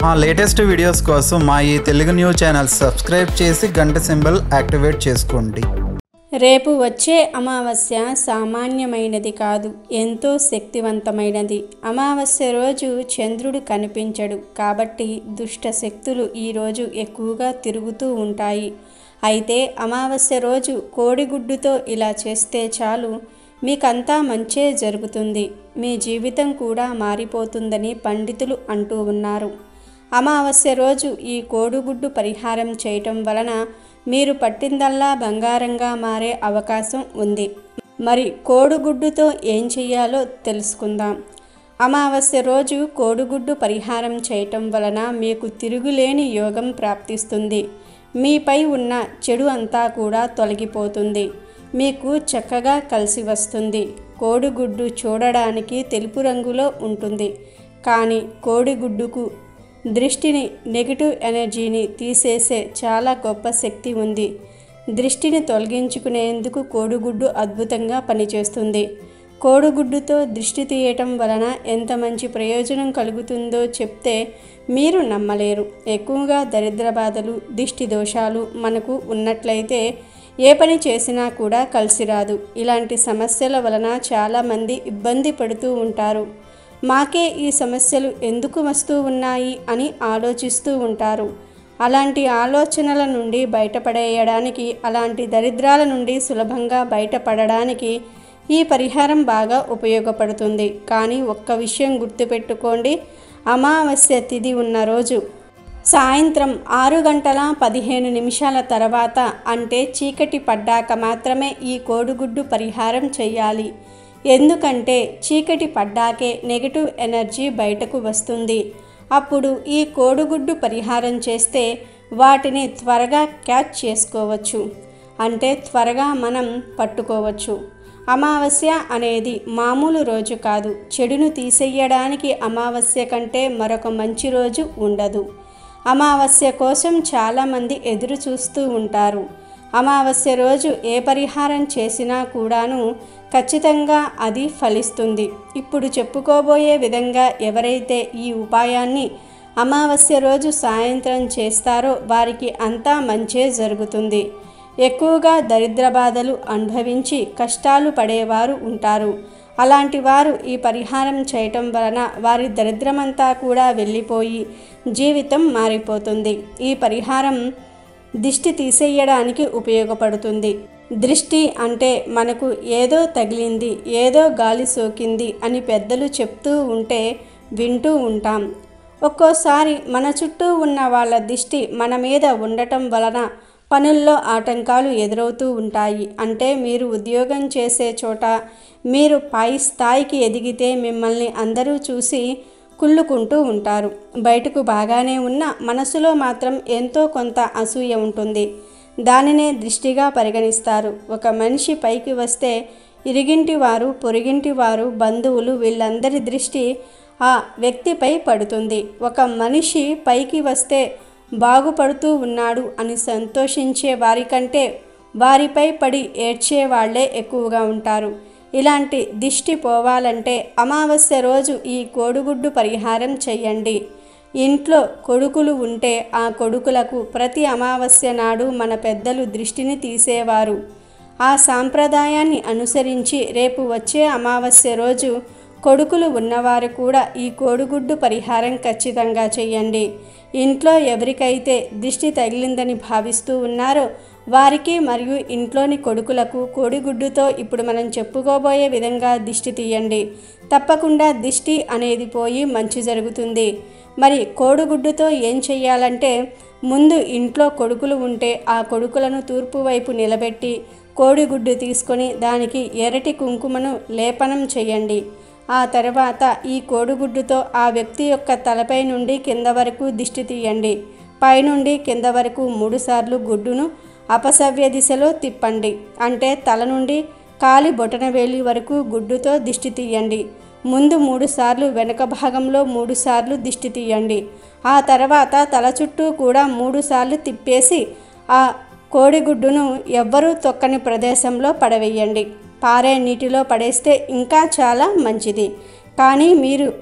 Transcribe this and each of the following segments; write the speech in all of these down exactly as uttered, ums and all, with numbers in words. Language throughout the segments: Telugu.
మా లేటెస్ట్ వీడియోస్ కోసం మా ఈ తెలుగు న్యూస్ ఛానల్ సబ్స్క్రైబ్ చేసి గంట సింబల్ యాక్టివేట్ చేసుకోండి. రేపు వచ్చే అమావాస్య సామాన్యమైనది కాదు, ఎంతో శక్తివంతమైనది. అమావాస్య రోజు చంద్రుడు కనిపించడు కాబట్టి దుష్ట శక్తులు ఈరోజు ఎక్కువగా తిరుగుతూ ఉంటాయి. అయితే అమావాస్య రోజు కోడిగుడ్డుతో ఇలా చేస్తే చాలు, మీకంతా మంచే జరుగుతుంది, మీ జీవితం కూడా మారిపోతుందని పండితులు అంటూ ఉన్నారు. అమావాస్య రోజు ఈ కోడిగుడ్డు పరిహారం చేయటం వలన మీరు పట్టిందల్లా బంగారంగా మారే అవకాశం ఉంది. మరి కోడిగుడ్డుతో ఏం చెయ్యాలో తెలుసుకుందాం. అమావాస్య రోజు కోడిగుడ్డు పరిహారం చేయటం వలన మీకు తిరుగులేని యోగం ప్రాప్తిస్తుంది. మీపై ఉన్న చెడు అంతా కూడా తొలగిపోతుంది, మీకు చక్కగా కలిసి వస్తుంది. కోడిగుడ్డు చూడడానికి తెలుపు రంగులో ఉంటుంది, కానీ కోడిగుడ్డుకు దృష్టిని, నెగిటివ్ ఎనర్జీని తీసేసే చాలా గొప్ప శక్తి ఉంది. దృష్టిని తొలగించుకునేందుకు కోడిగుడ్డు అద్భుతంగా పనిచేస్తుంది. కోడిగుడ్డుతో దృష్టి తీయటం వలన ఎంత మంచి ప్రయోజనం కలుగుతుందో చెప్తే మీరు నమ్మలేరు. ఎక్కువగా దరిద్ర బాధలు, దిష్టి దోషాలు మనకు ఉన్నట్లయితే ఏ పని చేసినా కూడా కలిసి రాదు. ఇలాంటి సమస్యల వలన చాలామంది ఇబ్బంది పడుతూ ఉంటారు. మాకే ఈ సమస్యలు ఎందుకు వస్తూ ఉన్నాయి అని ఆలోచిస్తూ ఉంటారు. అలాంటి ఆలోచనల నుండి బయటపడేయడానికి, అలాంటి దరిద్రాల నుండి సులభంగా బయటపడడానికి ఈ పరిహారం బాగా ఉపయోగపడుతుంది. కానీ ఒక్క విషయం గుర్తుపెట్టుకోండి, అమావాస్య తిథి ఉన్న రోజు సాయంత్రం ఆరు గంటల పదిహేను నిమిషాల తర్వాత, అంటే చీకటి పడ్డాక మాత్రమే ఈ కోడిగుడ్డు పరిహారం చేయాలి. ఎందుకంటే చీకటి పడ్డాకే నెగిటివ్ ఎనర్జీ బయటకు వస్తుంది. అప్పుడు ఈ కోడిగుడ్డు పరిహారం చేస్తే వాటిని త్వరగా క్యాచ్ చేసుకోవచ్చు, అంటే త్వరగా మనం పట్టుకోవచ్చు. అమావాస్య అనేది మామూలు రోజు కాదు. చెడును తీసేయడానికి అమావాస్య కంటే మరొక మంచి రోజు ఉండదు. అమావాస్య కోసం చాలామంది ఎదురు చూస్తూ ఉంటారు. అమావాస్య రోజు ఏ పరిహారం చేసినా కూడాను ఖచ్చితంగా అది ఫలిస్తుంది. ఇప్పుడు చెప్పుకోబోయే విధంగా ఎవరైతే ఈ ఉపాయాన్ని అమావాస్య రోజు సాయంత్రం చేస్తారో వారికి అంతా మంచే జరుగుతుంది. ఎక్కువగా దరిద్ర బాధలు అనుభవించి కష్టాలు పడేవారు ఉంటారు. అలాంటి వారు ఈ పరిహారం చేయటం వలన వారి దరిద్రమంతా కూడా వెళ్ళిపోయి జీవితం మారిపోతుంది. ఈ పరిహారం దిష్టి తీసేయడానికి ఉపయోగపడుతుంది. దృష్టి అంటే మనకు ఏదో తగిలింది, ఏదో గాలి సోకింది అని పెద్దలు చెప్తూ ఉంటే వింటూ ఉంటాం. ఒక్కోసారి మన చుట్టూ ఉన్న వాళ్ళ దిష్టి మన మీద ఉండటం వలన పనుల్లో ఆటంకాలు ఎదురవుతూ ఉంటాయి. అంటే మీరు ఉద్యోగం చేసే చోట మీరు పై స్థాయికి ఎదిగితే మిమ్మల్ని అందరూ చూసి కుళ్ళుకుంటూ ఉంటారు. బయటకు బాగానే ఉన్న మనసులో మాత్రం ఎంతో కొంత అసూయ ఉంటుంది. దానినే దృష్టిగా పరిగణిస్తారు. ఒక మనిషి పైకి వస్తే ఇరిగింటి వారు, పొరిగింటి వారు, బంధువులు వీళ్ళందరి దృష్టి ఆ వ్యక్తిపై పడుతుంది. ఒక మనిషి పైకి వస్తే బాగుపడుతూ ఉన్నాడు అని సంతోషించే వారికంటే వారిపై పడి ఏడ్చే వాళ్లే ఎక్కువగా ఉంటారు. ఇలాంటి దిష్టి పోవాలంటే అమావాస్య రోజు ఈ కోడిగుడ్డు పరిహారం చెయ్యండి. ఇంట్లో కొడుకులు ఉంటే ఆ కొడుకులకు ప్రతి అమావాస్య నాడు మన పెద్దలు దృష్టిని తీసేవారు. ఆ సాంప్రదాయాన్ని అనుసరించి రేపు వచ్చే అమావాస్య రోజు కొడుకులు ఉన్నవారు కూడా ఈ కోడిగుడ్డు పరిహారం ఖచ్చితంగా చేయండి. ఇంట్లో ఎవరికైతే దిష్టి తగిలిందని భావిస్తూ ఉన్నారో వారికి మరియు ఇంట్లోని కొడుకులకు కోడిగుడ్డుతో ఇప్పుడు మనం చెప్పుకోబోయే విధంగా దిష్టి తీయండి. తప్పకుండా దిష్టి అనేది పోయి మంచి జరుగుతుంది. మరి కోడిగుడ్డుతో ఏం చెయ్యాలంటే, ముందు ఇంట్లో కొడుకులు ఉంటే ఆ కొడుకులను తూర్పు వైపు నిలబెట్టి కోడిగుడ్డు తీసుకొని దానికి ఎర్రటి కుంకుమను లేపనం చేయండి. ఆ తర్వాత ఈ కోడిగుడ్డుతో ఆ వ్యక్తి యొక్క తలపై నుండి కింద వరకు దిష్టి తీయండి. పైనుండి కింద వరకు మూడుసార్లు గుడ్డును అపసవ్య దిశలో తిప్పండి. అంటే తల నుండి కాలి బొటనవేలి వరకు గుడ్డుతో దిష్టి తీయండి. ముందు మూడు సార్లు, వెనక భాగంలో మూడు సార్లు దిష్టి తీయండి. ఆ తర్వాత తల చుట్టూ కూడా మూడు సార్లు తిప్పేసి ఆ కోడిగుడ్డును ఎవ్వరూ తొక్కని ప్రదేశంలో పడవేయండి. పారే నీటిలో పడేస్తే ఇంకా చాలా మంచిది. కానీ మీరు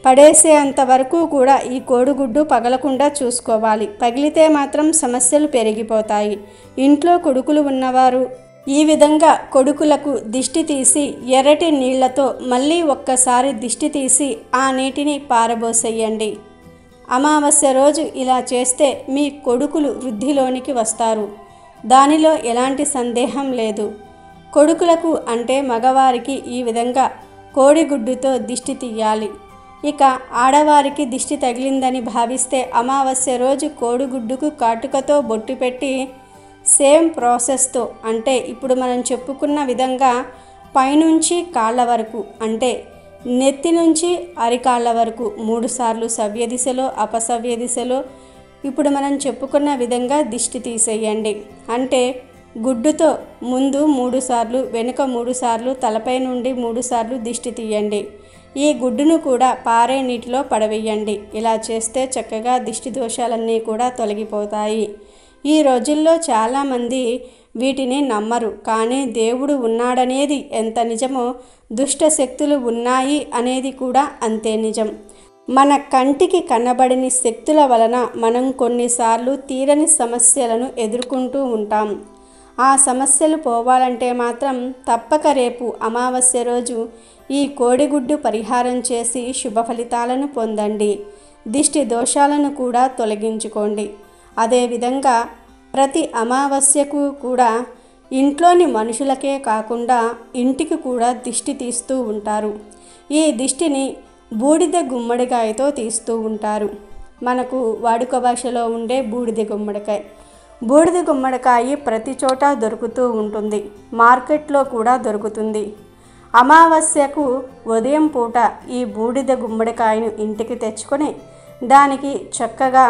పడేసేంత వరకు కూడా ఈ కోడిగుడ్డు పగలకుండా చూసుకోవాలి. పగిలితే మాత్రం సమస్యలు పెరిగిపోతాయి. ఇంట్లో కొడుకులు ఉన్నవారు ఈ విధంగా కొడుకులకు దిష్టి తీసి ఎర్రటి నీళ్లతో మళ్ళీ ఒక్కసారి దిష్టి తీసి ఆ నీటిని పారబోసేయండి. అమావాస్య రోజు ఇలా చేస్తే మీ కొడుకులు వృద్ధిలోనికి వస్తారు. దానిలో ఎలాంటి సందేహం లేదు. కొడుకులకు అంటే మగవారికి ఈ విధంగా కోడిగుడ్డుతో దిష్టి తీయాలి. ఇక ఆడవారికి దిష్టి తగిలిందని భావిస్తే అమావాస్య రోజు కోడిగుడ్డుకు కాటుకతో బొట్టు పెట్టి సేమ్ ప్రాసెస్తో అంటే ఇప్పుడు మనం చెప్పుకున్న విధంగా పైనుంచి కాళ్ళ వరకు అంటే నెత్తి నుంచి అరికాళ్ళ వరకు మూడు సార్లు సవ్య దిశలో అపసవ్య దిశలో ఇప్పుడు మనం చెప్పుకున్న విధంగా దిష్టి తీసేయండి. అంటే గుడ్డుతో ముందు మూడు సార్లు వెనుక మూడు సార్లు తలపై నుండి మూడు సార్లు దిష్టి తీయండి. ఈ గుడ్డును కూడా పారే నీటిలో పడవేయండి. ఇలా చేస్తే చక్కగా దిష్టి దోషాలన్నీ కూడా తొలగిపోతాయి. ఈ రోజుల్లో చాలామంది వీటిని నమ్మరు. కానీ దేవుడు ఉన్నాడనేది ఎంత నిజమో దుష్ట శక్తులు ఉన్నాయి అనేది కూడా అంతే నిజం. మన కంటికి కనబడని శక్తుల వలన మనం కొన్నిసార్లు తీరని సమస్యలను ఎదుర్కొంటూ ఉంటాం. ఆ సమస్యలు పోవాలంటే మాత్రం తప్పక రేపు అమావాస్య రోజు ఈ కోడిగుడ్డు పరిహారం చేసి శుభ ఫలితాలను పొందండి. దిష్టి దోషాలను కూడా తొలగించుకోండి. అదేవిధంగా ప్రతి అమావాస్యకు కూడా ఇంట్లోని మనుషులకే కాకుండా ఇంటికి కూడా దిష్టి తీస్తూ ఉంటారు. ఈ దిష్టిని బూడిద గుమ్మడికాయతో తీస్తూ ఉంటారు. మనకు వాడుక భాషలో ఉండే బూడిద గుమ్మడికాయ. బూడిద గుమ్మడికాయ ప్రతి చోట దొరుకుతూ ఉంటుంది. మార్కెట్లో కూడా దొరుకుతుంది. అమావాస్యకు ఉదయం పూట ఈ బూడిద గుమ్మడికాయను ఇంటికి తెచ్చుకొని దానికి చక్కగా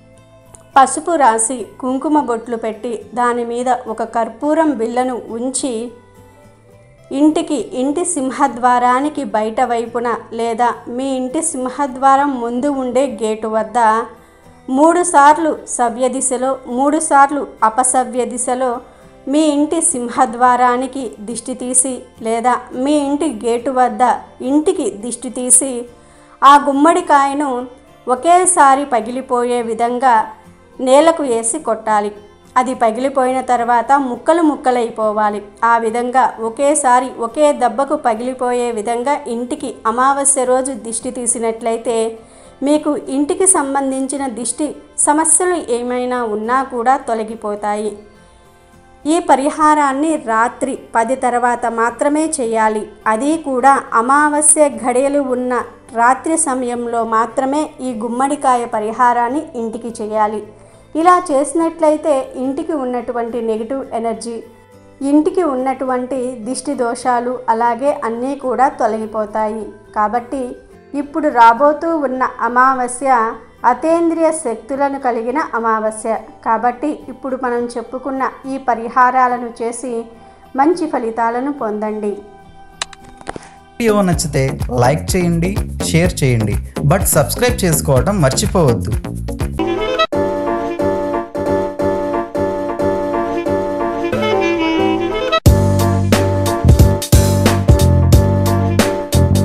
పసుపు రాసి కుంకుమ బొట్లు పెట్టి దాని మీద ఒక కర్పూరం బిళ్ళను ఉంచి ఇంటికి ఇంటి సింహద్వారానికి బయట వైపున లేదా మీ ఇంటి సింహద్వారం ముందు ఉండే గేటు వద్ద మూడు సార్లు సవ్య దిశలో మూడు సార్లు అపసవ్య దిశలో మీ ఇంటి సింహద్వారానికి దిష్టి తీసి లేదా మీ ఇంటి గేటు వద్ద ఇంటికి దిష్టి తీసి ఆ గుమ్మడికాయను ఒకేసారి పగిలిపోయే విధంగా నేలకు వేసి కొట్టాలి. అది పగిలిపోయిన తర్వాత ముక్కలు ముక్కలైపోవాలి. ఆ విధంగా ఒకేసారి ఒకే దెబ్బకు పగిలిపోయే విధంగా ఇంటికి అమావాస్య రోజు దిష్టి తీసినట్లయితే మీకు ఇంటికి సంబంధించిన దిష్టి సమస్యలు ఏమైనా ఉన్నా కూడా తొలగిపోతాయి. ఈ పరిహారాన్ని రాత్రి పది తర్వాత మాత్రమే చేయాలి. అది కూడా అమావాస్య ఘడియలు ఉన్న రాత్రి సమయంలో మాత్రమే ఈ గుమ్మడికాయ పరిహారాన్ని ఇంటికి చేయాలి. ఇలా చేసినట్లయితే ఇంటికి ఉన్నటువంటి నెగిటివ్ ఎనర్జీ, ఇంటికి ఉన్నటువంటి దిష్టి దోషాలు అలాగే అన్నీ కూడా తొలగిపోతాయి. కాబట్టి ఇప్పుడు రాబోతూ ఉన్న అమావాస్య అతేంద్రియ శక్తులను కలిగిన అమావాస్య. కాబట్టి ఇప్పుడు మనం చెప్పుకున్న ఈ పరిహారాలను చేసి మంచి ఫలితాలను పొందండి. వీడియో నచ్చితే లైక్ చేయండి, షేర్ చేయండి, బట్ సబ్స్క్రైబ్ చేసుకోవడం మర్చిపోవద్దు.